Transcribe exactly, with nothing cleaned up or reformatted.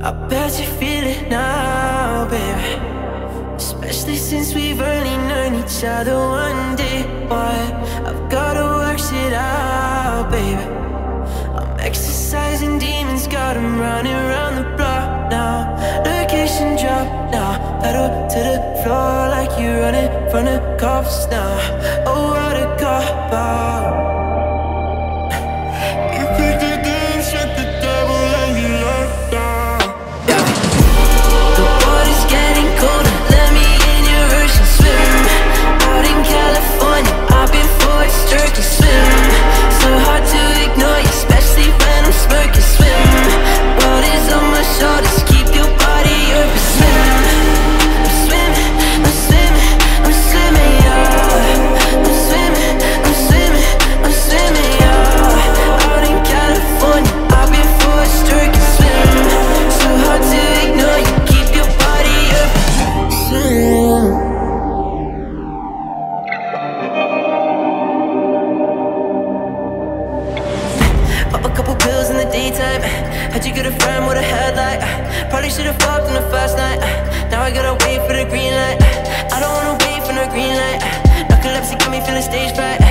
I bet you feel it now, baby. Especially since we've only known each other one day. But I've gotta work shit out, baby. I'm exercising demons, got 'em running around the block now. Location drop now, pedal to the floor like you're running from the cops now. Oh, what a cop out. You picked the dance with the devil and you locked down. Yeah. The water's getting colder, let me in your ocean swim. Out in California, I've been for a sturkey swim. So hard to ignore you, especially when I'm smirking. Swim, world is on my shoulders, keep your body open. Swim, I'm swimming, I'm swimming, I'm swimming, yeah. I'm swimming, I'm swimming, I'm swimming, yeah. Out in California, I've been for a sturkey swim. So hard to ignore you, keep your body open. Swim. Pop a couple pills in the daytime. How'd you get a friend with a headlight? Probably should've fucked on the first night. Now I gotta wait for the green light. I don't wanna wait for no green light. Narcolepsy got me feeling stage fright.